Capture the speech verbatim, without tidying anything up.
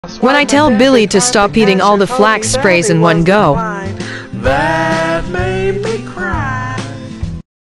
When I tell Billy to stop eating all the flax sprays in one go. That made me cry.